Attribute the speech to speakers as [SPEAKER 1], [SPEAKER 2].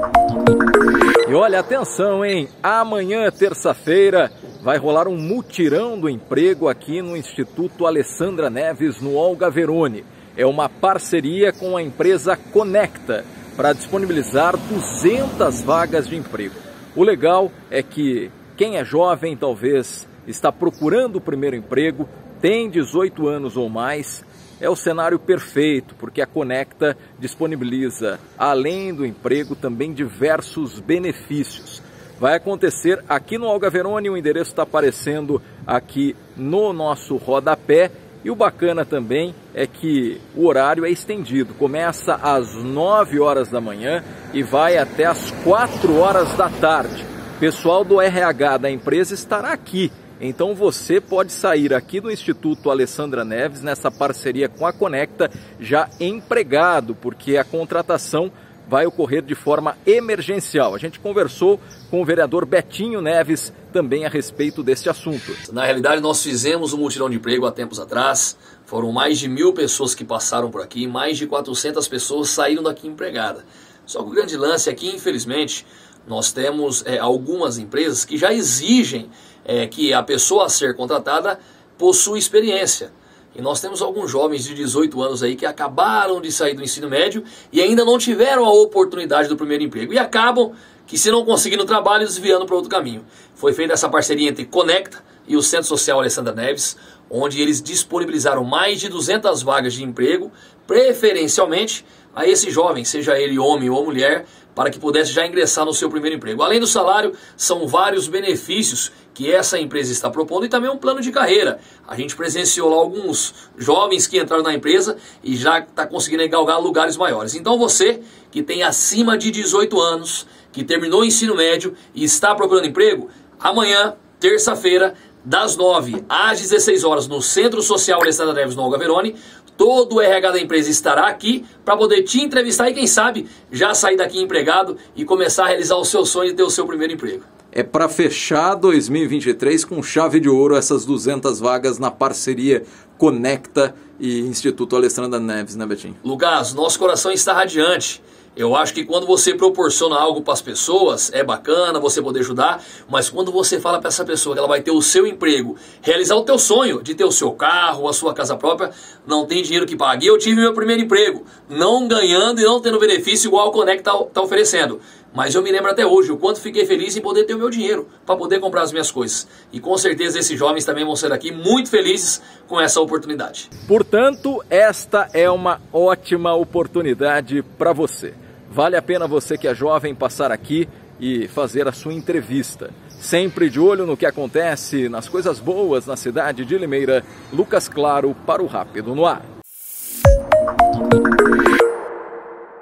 [SPEAKER 1] E olha, atenção, hein? Amanhã, terça-feira, vai rolar um mutirão do emprego aqui no Instituto Alessandra Neves, no Olga Veroni. É uma parceria com a empresa Conecta para disponibilizar 200 vagas de emprego. O legal é que quem é jovem, talvez está procurando o primeiro emprego, tem 18 anos ou mais, é o cenário perfeito, porque a Conecta disponibiliza, além do emprego, também diversos benefícios. Vai acontecer aqui no Olga Veroni, o endereço está aparecendo aqui no nosso rodapé. E o bacana também é que o horário é estendido, começa às 9 horas da manhã e vai até às 4 horas da tarde. O pessoal do RH da empresa estará aqui. Então você pode sair aqui do Instituto Alessandra Neves, nessa parceria com a Conecta, já empregado, porque a contratação vai ocorrer de forma emergencial. A gente conversou com o vereador Betinho Neves também a respeito deste assunto.
[SPEAKER 2] Na realidade, nós fizemos um mutirão de emprego há tempos atrás. Foram mais de 1.000 pessoas que passaram por aqui, mais de 400 pessoas saíram daqui empregadas. Só que o grande lance aqui, infelizmente, nós temos algumas empresas que já exigem que a pessoa a ser contratada possua experiência. E nós temos alguns jovens de 18 anos aí que acabaram de sair do ensino médio e ainda não tiveram a oportunidade do primeiro emprego. E acabam que, se não conseguindo trabalho, desviando para outro caminho. Foi feita essa parceria entre Conecta e o Centro Social Alessandra Neves, onde eles disponibilizaram mais de 200 vagas de emprego, preferencialmente a esse jovem, seja ele homem ou mulher, para que pudesse já ingressar no seu primeiro emprego. Além do salário, são vários benefícios que essa empresa está propondo e também um plano de carreira. A gente presenciou lá alguns jovens que entraram na empresa e já está conseguindo galgar lugares maiores. Então você que tem acima de 18 anos, que terminou o ensino médio e está procurando emprego, amanhã, terça-feira, das 9 às 16 horas, no Centro Social Alessandra Neves, no Olga Veroni, todo o RH da empresa estará aqui para poder te entrevistar e, quem sabe, já sair daqui empregado e começar a realizar o seu sonho de ter o seu primeiro emprego.
[SPEAKER 1] É para fechar 2023 com chave de ouro essas 200 vagas na parceria Conecta e Instituto Alessandra Neves, né, Betinho?
[SPEAKER 2] Lucas, nosso coração está radiante. Eu acho que quando você proporciona algo para as pessoas, é bacana você poder ajudar, mas quando você fala para essa pessoa que ela vai ter o seu emprego, realizar o teu sonho de ter o seu carro, a sua casa própria, não tem dinheiro que pague. Eu tive meu primeiro emprego, não ganhando e não tendo benefício igual o Conecta está oferecendo. Mas eu me lembro até hoje o quanto fiquei feliz em poder ter o meu dinheiro para poder comprar as minhas coisas. E com certeza esses jovens também vão ser aqui muito felizes com essa oportunidade.
[SPEAKER 1] Portanto, esta é uma ótima oportunidade para você. Vale a pena você que é jovem passar aqui e fazer a sua entrevista. Sempre de olho no que acontece, nas coisas boas na cidade de Limeira. Lucas Claro para o Rápido no Ar.